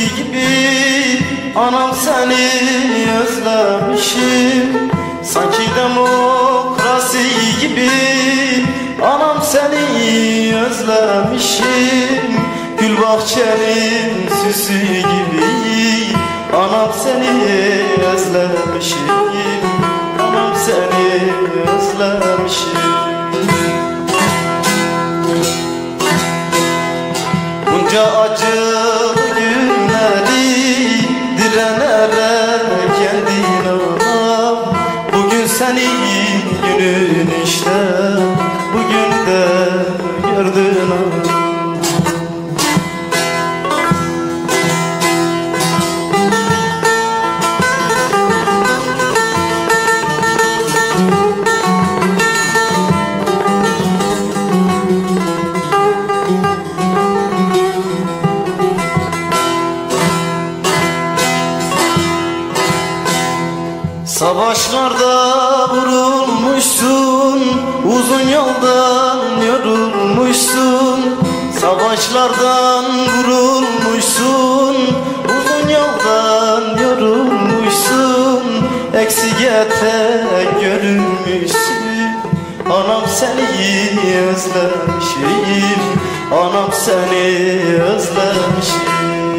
gibi anam seni özlemişim. Sanki demokrasi gibi anam seni özlemişim. Gül bahçenin süsü gibi anam seni özlemişim. Anam seni özlemişim. Bunca acılı günleri direnerek geldin anam. Bugün senin günün işte, bugün de gördün anam. Savaşlarda vurulmuşsun, uzun yoldan yorulmuşsun. Savaşlardan vurulmuşsun, uzun yoldan yorulmuşsun. Eksik etek görünmüşsün, anam seni özlemişim. Anam seni özlemişim.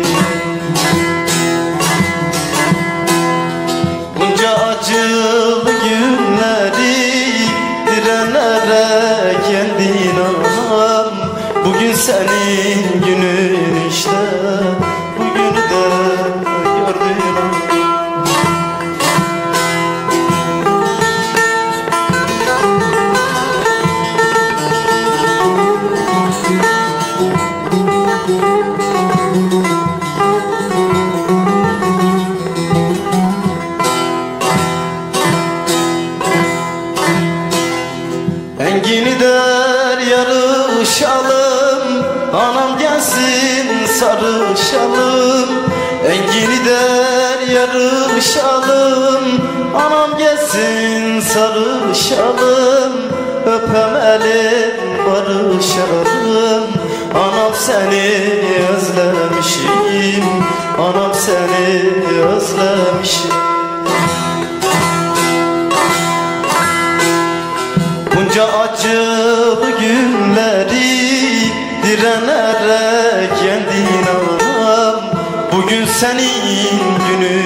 Acılı günleri direnerek yendin anam. Bugün senin günün işte, bugünü de gördün anam. Engini der yarışalım, anam gelsin sarışalım. Engini der yarışalım, anam gelsin sarışalım. Öpemelim barışalım, anam seni özlemişim. Anam seni özlemişim. Bunca acılı günleri direnerek yendin anam. Bugün senin günün